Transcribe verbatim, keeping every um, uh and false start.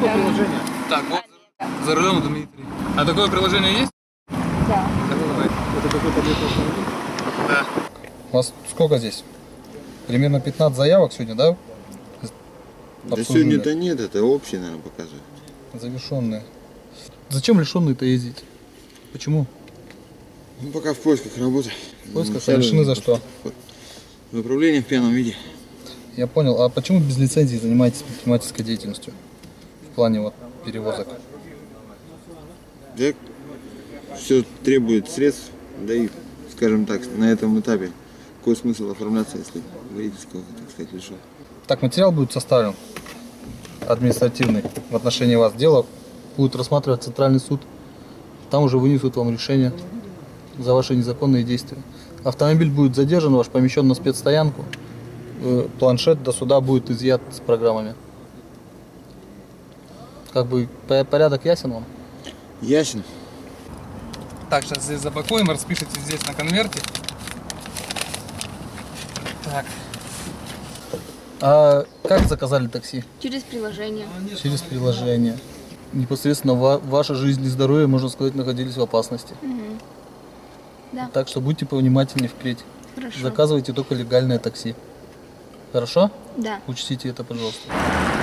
Какое приложение? Так, вот за рулем Дмитрий. А такое приложение есть? Да. Это какой-то объект автомобиля? Да. У вас сколько здесь? Примерно пятнадцать заявок сегодня, да? Да сегодня-то нет, это общий, наверное, показывает. Завершенные. Зачем лишенные-то ездить? Почему? Ну, пока в поисках работы. В поисках? Ну, А лишены за что? В управлении в пьяном виде. Я понял. А почему без лицензии занимаетесь предпринимательской деятельностью? В плане вот перевозок. Да, все требует средств, да и, скажем так, на этом этапе какой смысл оформляться, если водительского, так сказать, лишен. Так, материал будет составлен административный в отношении вас. Дело будет рассматривать Центральный суд. Там уже вынесут вам решение за ваши незаконные действия. Автомобиль будет задержан, ваш помещен на спецстоянку. Планшет до суда будет изъят с программами. Как бы порядок ясен вам? Ясен. Так, сейчас здесь запакуем, распишите здесь на конверте. Так. А как заказали такси? Через приложение. Через приложение. Непосредственно ва ваша жизнь и здоровье, можно сказать, находились в опасности. Угу. Да. Так что будьте повнимательнее впредь. Хорошо. Заказывайте только легальное такси. Хорошо? Да. Учтите это, пожалуйста.